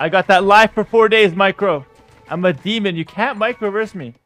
I got that life for 4 days, Micro. I'm a demon. You can't microverse me.